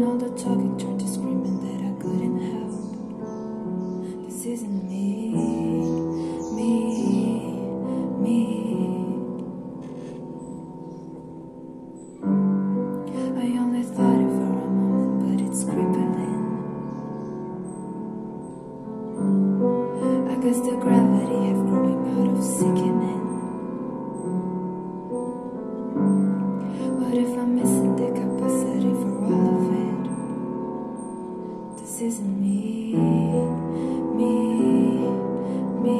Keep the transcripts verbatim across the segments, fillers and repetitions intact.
all the talking turned to screaming that I couldn't help. This isn't me, me, me. I only thought it for a moment, but it's crippling. I guess the gravity have growing out of sickening. What if I'm missing the capacity for all of it? This isn't me, me, me.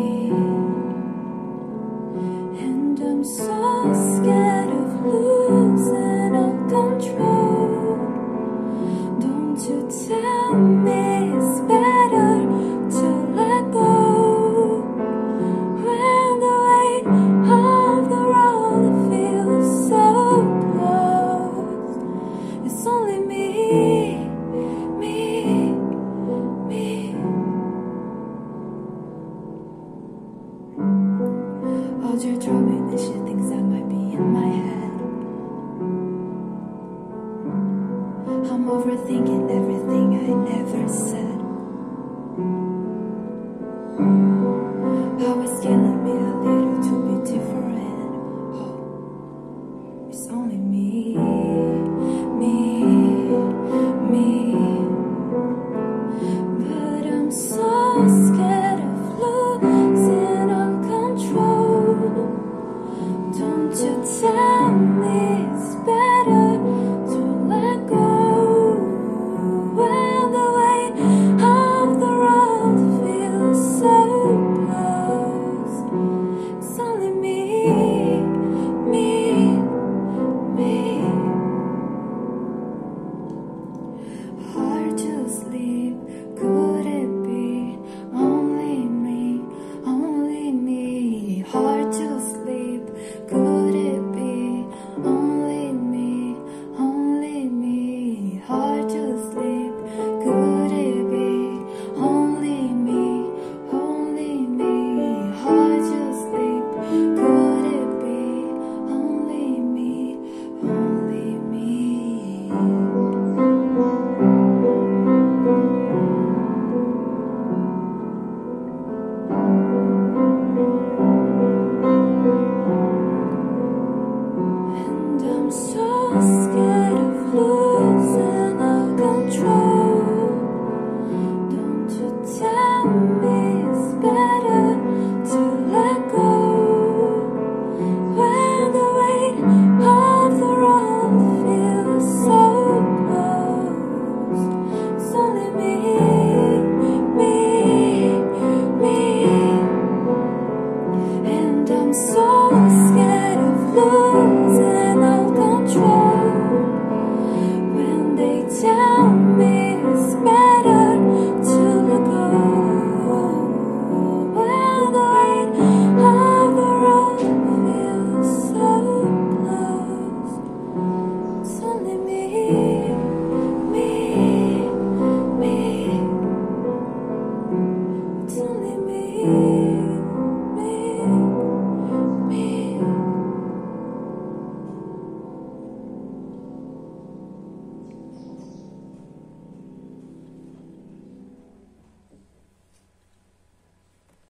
And I'm so scared of losing all control. Don't you tell me it's better to let go, when the weight of the road feels so close. It's only me, me, me. All your drumming and shit thinks I might be in my head. I'm overthinking everything I never said. How it's killing me a little to be different. Oh, it's only me, me, me. But I'm so scared of losing all control. Don't you tell me it's better to let go, when the weight of the road feels so close. It's only me, me, me. Hard to sleep, could it be only me, only me? Hard to sleep, could it be only me, only me? Hard to sleep, could it be only me, only me? Hard to sleep, could it be only me, only me? And I'm so scared of losing all control. Don't you tell me it's better to let go, when the weight of the road feels so close. It's only me, me, me. And I'm so scared of losing all control, when they tell me it's better to let go, when the weight of the road feels so close. It's only me, me, me. It's only me.